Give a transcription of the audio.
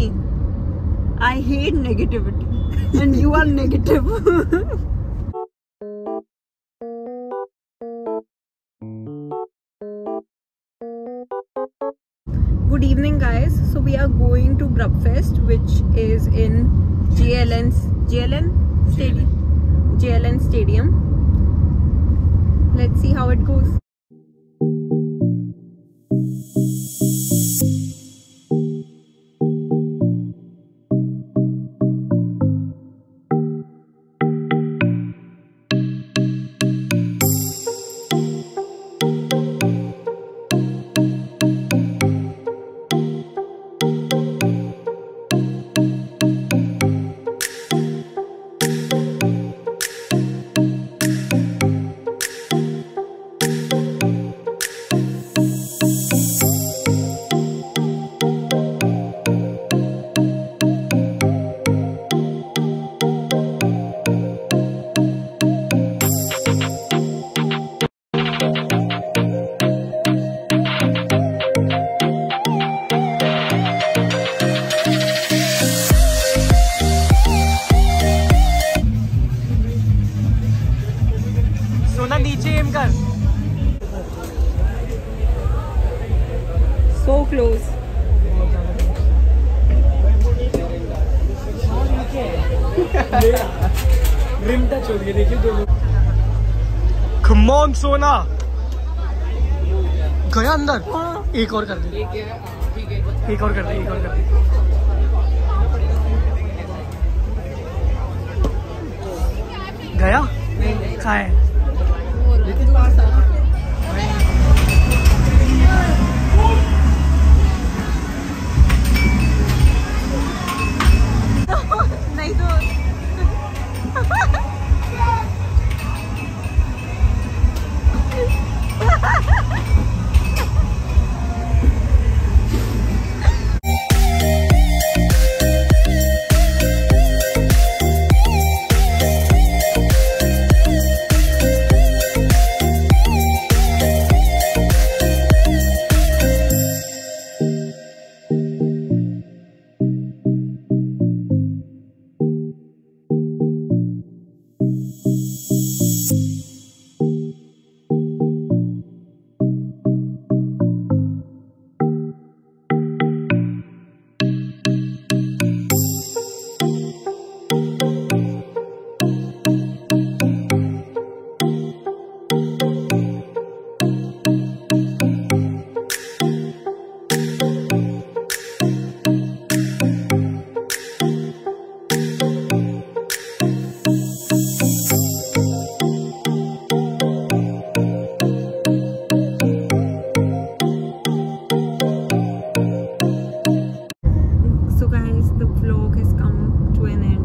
negativity. I hate negativity. And you are negative. Good evening, guys. So we are going to Grub Fest, which is in JLN Stadium. Let's see how it goes. नीचे aim कर. So close. Rim touch हो गया, देखिए दोनों. Come on सोना. गया अंदर. एक और कर दे. एक और कर दे. गया? कहाँ है? नहीं तो the vlog has come to an end.